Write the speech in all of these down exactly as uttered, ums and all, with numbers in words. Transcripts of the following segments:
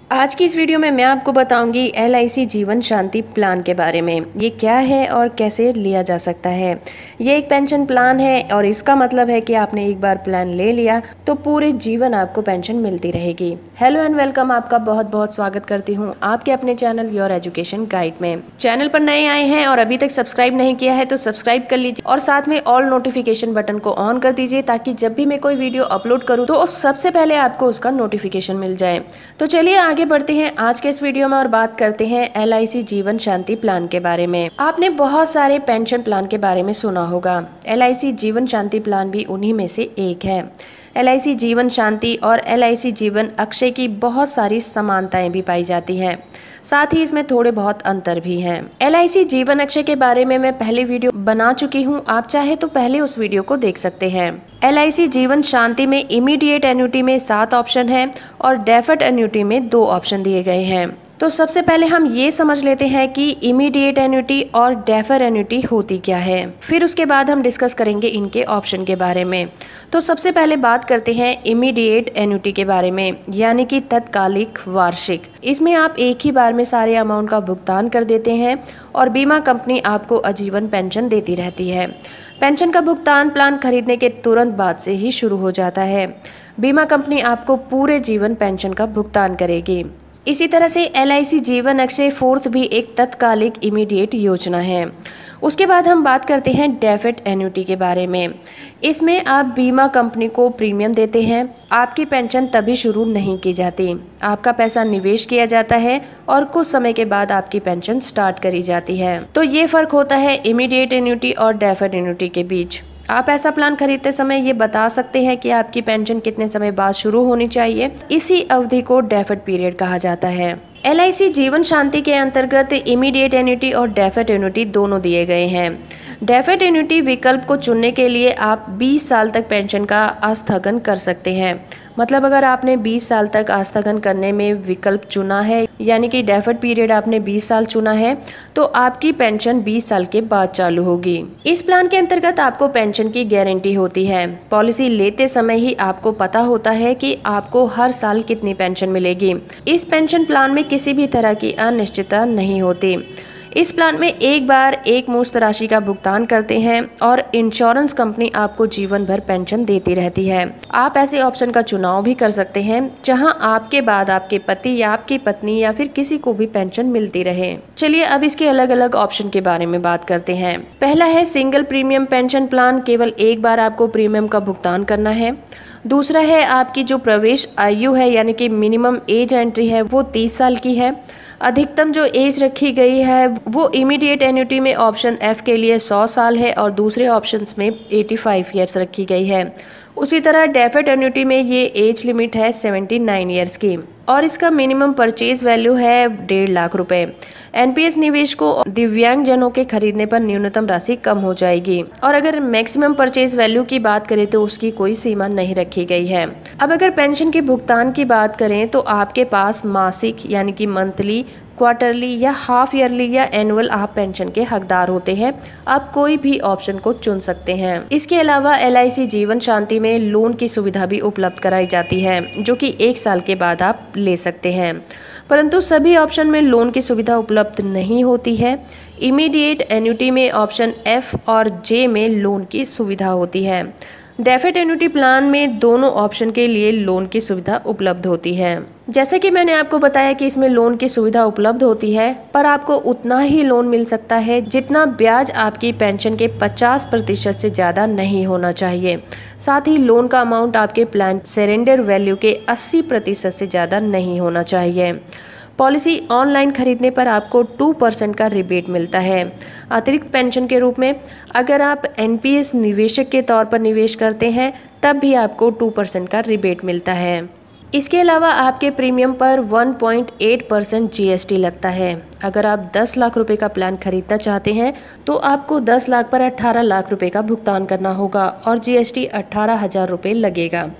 आज की इस वीडियो में मैं आपको बताऊंगी L I C Jeevan Shanti plan के बारे में। ये क्या है और कैसे लिया जा सकता है। ये एक पेंशन प्लान है और इसका मतलब है कि आपने एक बार प्लान ले लिया तो पूरे जीवन आपको पेंशन मिलती रहेगी। हेलो एंड वेलकम, आपका बहुत बहुत स्वागत करती हूँ आपके अपने चैनल योर एजुकेशन गाइड में। चैनल पर नए आए हैं और अभी तक सब्सक्राइब नहीं किया है तो सब्सक्राइब कर लीजिए और साथ में ऑल नोटिफिकेशन बटन को ऑन कर दीजिए ताकि जब भी मैं कोई वीडियो अपलोड करूँ तो सबसे पहले आपको उसका नोटिफिकेशन मिल जाए। तो चलिए आगे बढ़ते हैं आज के इस वीडियो में और बात करते हैं L I C Jeevan Shanti plan के बारे में। आपने बहुत सारे पेंशन प्लान के बारे में सुना होगा, L I C Jeevan Shanti plan भी उन्हीं में से एक है। एल आई सी जीवन शांति और एल आई सी जीवन अक्षय की बहुत सारी समानताएं भी पाई जाती हैं, साथ ही इसमें थोड़े बहुत अंतर भी हैं। एल आई सी जीवन अक्षय के बारे में मैं पहले वीडियो बना चुकी हूं, आप चाहे तो पहले उस वीडियो को देख सकते हैं। एल आई सी जीवन शांति में इमीडिएट एन्युटी में सात ऑप्शन है और डेफर्ड एन्युटी में दो ऑप्शन दिए गए हैं। तो सबसे पहले हम ये समझ लेते हैं कि इमीडिएट एन्युटी और डेफर एन्युटी होती क्या है, फिर उसके बाद हम डिस्कस करेंगे इनके ऑप्शन के बारे में। तो सबसे पहले बात करते हैं इमीडिएट एन्युटी के बारे में, यानी कि तत्कालिक वार्षिक। इसमें आप एक ही बार में सारे अमाउंट का भुगतान कर देते हैं और बीमा कंपनी आपको आजीवन पेंशन देती रहती है। पेंशन का भुगतान प्लान खरीदने के तुरंत बाद से ही शुरू हो जाता है। बीमा कंपनी आपको पूरे जीवन पेंशन का भुगतान करेगी। इसी तरह से एल आई सी जीवन अक्षय फोर्थ भी एक तत्कालिक इमीडिएट योजना है। उसके बाद हम बात करते हैं डेफर्ड एन्युटी के बारे में। इसमें आप बीमा कंपनी को प्रीमियम देते हैं, आपकी पेंशन तभी शुरू नहीं की जाती। आपका पैसा निवेश किया जाता है और कुछ समय के बाद आपकी पेंशन स्टार्ट करी जाती है। तो ये फर्क होता है इमीडिएट एन्युटी और डेफर्ड एन्युटी के बीच। आप ऐसा प्लान खरीदते समय ये बता सकते हैं कि आपकी पेंशन कितने समय बाद शुरू होनी चाहिए। इसी अवधि को डेफर्ड पीरियड कहा जाता है। L I C Jeevan Shanti के अंतर्गत इमीडिएट एन्युटी और डेफर्ड एन्युटी दोनों दिए गए हैं। डेफर्ड एन्युटी विकल्प को चुनने के लिए आप बीस साल तक पेंशन का आस्थगन कर सकते हैं। मतलब अगर आपने बीस साल तक आस्थगन करने में विकल्प चुना है, यानी कि डेफर्ड पीरियड आपने बीस साल चुना है, तो आपकी पेंशन बीस साल के बाद चालू होगी। इस प्लान के अंतर्गत आपको पेंशन की गारंटी होती है। पॉलिसी लेते समय ही आपको पता होता है कि आपको हर साल कितनी पेंशन मिलेगी। इस पेंशन प्लान में किसी भी तरह की अनिश्चितता नहीं होती। इस प्लान में एक बार एक मुश्त राशि का भुगतान करते हैं और इंश्योरेंस कंपनी आपको जीवन भर पेंशन देती रहती है। आप ऐसे ऑप्शन का चुनाव भी कर सकते हैं जहां आपके बाद आपके पति या आपकी पत्नी या फिर किसी को भी पेंशन मिलती रहे। चलिए अब इसके अलग अलग ऑप्शन के बारे में बात करते हैं। पहला है सिंगल प्रीमियम पेंशन प्लान, केवल एक बार आपको प्रीमियम का भुगतान करना है। दूसरा है आपकी जो प्रवेश आयु है, यानी कि मिनिमम एज एंट्री है, वो तीस साल की है। अधिकतम जो एज रखी गई है वो इमीडिएट एन्युटी में ऑप्शन एफ के लिए सौ साल है और दूसरे ऑप्शंस में पचासी ईयर्स रखी गई है। उसी तरह डेफर्ड एन्युटी में ये एज लिमिट है उन्यासी ईयर्स की और इसका मिनिमम परचेज वैल्यू है डेढ़ लाख रुपए। एन पी एस निवेश को दिव्यांग जनों के खरीदने पर न्यूनतम राशि कम हो जाएगी और अगर मैक्सिमम परचेज वैल्यू की बात करें तो उसकी कोई सीमा नहीं रखी गई है। अब अगर पेंशन के भुगतान की बात करें तो आपके पास मासिक यानी कि मंथली, क्वार्टरली या हाफ ईयरली या एनुअल आप पेंशन के हकदार होते हैं। आप कोई भी ऑप्शन को चुन सकते हैं। इसके अलावा एल आई सी जीवन शांति में लोन की सुविधा भी उपलब्ध कराई जाती है, जो कि एक साल के बाद आप ले सकते हैं, परंतु सभी ऑप्शन में लोन की सुविधा उपलब्ध नहीं होती है। इमीडिएट एन्युटी में ऑप्शन एफ और जे में लोन की सुविधा होती है। डेफर्ड एन्युटी प्लान में दोनों ऑप्शन के लिए लोन की सुविधा उपलब्ध होती है। जैसे कि मैंने आपको बताया कि इसमें लोन की सुविधा उपलब्ध होती है, पर आपको उतना ही लोन मिल सकता है जितना ब्याज आपकी पेंशन के पचास प्रतिशत से ज़्यादा नहीं होना चाहिए। साथ ही लोन का अमाउंट आपके प्लान सरेंडर वैल्यू के अस्सी प्रतिशत से ज़्यादा नहीं होना चाहिए। पॉलिसी ऑनलाइन खरीदने पर आपको टू परसेंट का रिबेट मिलता है अतिरिक्त पेंशन के रूप में। अगर आप एन पी एस निवेशक के तौर पर निवेश करते हैं तब भी आपको टू परसेंट का रिबेट मिलता है। इसके अलावा आपके प्रीमियम पर one point eight percent G S T लगता है। अगर आप दस लाख रुपए का प्लान खरीदना चाहते हैं तो आपको दस लाख पर अठारह लाख रुपए का भुगतान करना होगा और जी एस टी अठारह हजार रुपये लगेगा।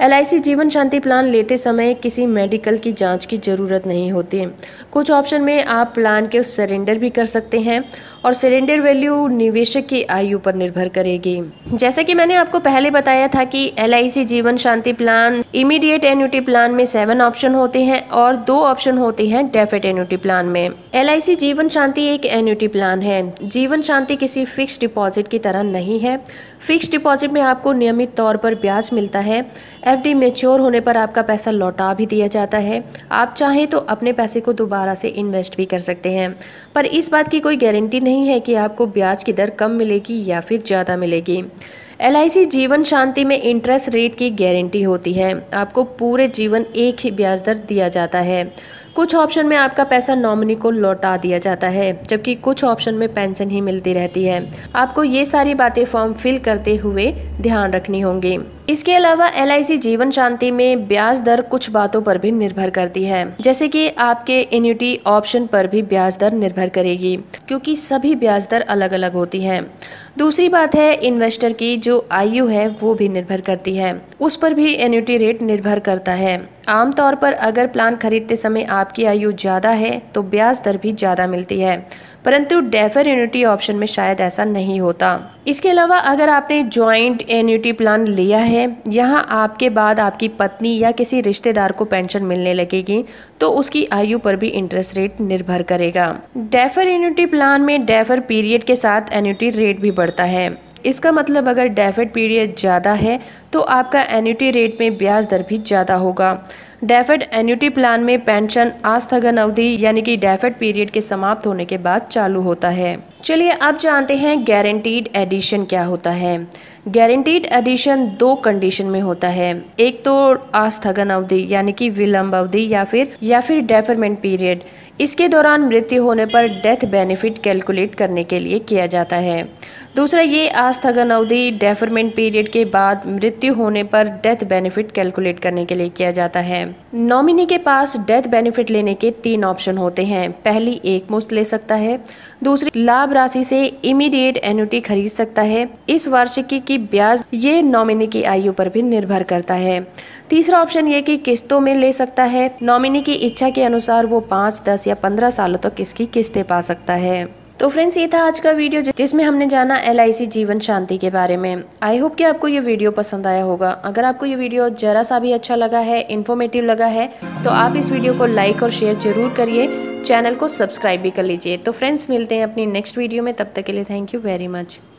L I C Jeevan Shanti plan लेते समय किसी मेडिकल की जांच की ज़रूरत नहीं होती। कुछ ऑप्शन में आप प्लान के सरेंडर भी कर सकते हैं और सरेंडर वैल्यू निवेशक की आयु पर निर्भर करेगी। जैसे कि मैंने आपको पहले बताया था कि L I C Jeevan Shanti plan immediate annuity plan में सेवन ऑप्शन होते हैं और दो ऑप्शन होते हैं डेफर्ड एन्युटी प्लान में। L I C Jeevan Shanti एक एन्युटी प्लान है। जीवन शांति किसी फिक्स डिपॉजिट की तरह नहीं है। फिक्स डिपॉजिट में आपको नियमित तौर पर ब्याज मिलता है। एफ डी मैच्योर होने पर आपका पैसा लौटा भी दिया जाता है। आप चाहें तो अपने पैसे को दोबारा से इन्वेस्ट भी कर सकते हैं, पर इस बात की कोई गारंटी नहीं है कि आपको ब्याज की दर कम मिलेगी या फिर ज़्यादा मिलेगी। एल आई सी जीवन शांति में इंटरेस्ट रेट की गारंटी होती है। आपको पूरे जीवन एक ही ब्याज दर दिया जाता है। कुछ ऑप्शन में आपका पैसा नॉमिनी को लौटा दिया जाता है, जबकि कुछ ऑप्शन में पेंशन ही मिलती रहती है। आपको ये सारी बातें फॉर्म फिल करते हुए ध्यान रखनी होंगी। इसके अलावा एल आई सी जीवन शांति में ब्याज दर कुछ बातों पर भी निर्भर करती है, जैसे कि आपके एन्युटी ऑप्शन पर भी ब्याज दर निर्भर करेगी, क्योंकि सभी ब्याज दर अलग अलग होती हैं। दूसरी बात है इन्वेस्टर की जो आयु है वो भी निर्भर करती है, उस पर भी एन्युटी रेट निर्भर करता है। आमतौर पर अगर प्लान खरीदते समय आपकी आयु ज़्यादा है तो ब्याज दर भी ज़्यादा मिलती है, परंतु डेफर्ड एन्युटी ऑप्शन में शायद ऐसा नहीं होता। इसके अलावा अगर आपने ज्वाइंट एन्युटी प्लान लिया है, यहाँ आपके बाद आपकी पत्नी या किसी रिश्तेदार को पेंशन मिलने लगेगी, तो उसकी आयु पर भी इंटरेस्ट रेट निर्भर करेगा। डेफर्ड एन्युटी प्लान में डेफर्ड पीरियड के साथ एन्युटी रेट भी बढ़ता है। इसका मतलब अगर डेफर्ड पीरियड ज़्यादा है तो आपका एन्युटी रेट में ब्याज दर भी ज़्यादा होगा। डेफर्ड एन्युटी प्लान में पेंशन आस्थगन अवधि यानी कि डेफर्ड पीरियड के समाप्त होने के बाद चालू होता है। चलिए अब जानते हैं गारंटीड एडिशन क्या होता है। गारंटीड एडिशन दो कंडीशन में होता है। एक तो आस्थगन अवधि यानी कि विलंब अवधि या फिर या फिर डेफरमेंट पीरियड। इसके दौरान मृत्यु होने पर डेथ बेनिफिट कैलकुलेट करने के लिए किया जाता है। दूसरा ये आस्थगन अवधि डेफरमेंट पीरियड के बाद मृत्यु होने पर डेथ बेनिफिट कैलकुलेट करने के लिए किया जाता है। नॉमिनी के पास डेथ बेनिफिट लेने के तीन ऑप्शन होते हैं। पहली एक मुश्त ले सकता है, दूसरी लाभ राशि से इमीडिएट एन्युटी खरीद सकता है। इस वार्षिकी की ब्याज ये नॉमिनी की आयु पर भी निर्भर करता है। तीसरा ऑप्शन ये कि किस्तों में ले सकता है। नॉमिनी की इच्छा के अनुसार वो पाँच, दस या पंद्रह सालों तक इसकी किस्तें पा सकता है। तो फ्रेंड्स ये था आज का वीडियो जिसमें हमने जाना L I C Jeevan Shanti के बारे में। आई होप कि आपको ये वीडियो पसंद आया होगा। अगर आपको ये वीडियो जरा सा भी अच्छा लगा है, इन्फॉर्मेटिव लगा है, तो आप इस वीडियो को लाइक और शेयर जरूर करिए। चैनल को सब्सक्राइब भी कर लीजिए। तो फ्रेंड्स मिलते हैं अपनी नेक्स्ट वीडियो में, तब तक के लिए थैंक यू वेरी मच।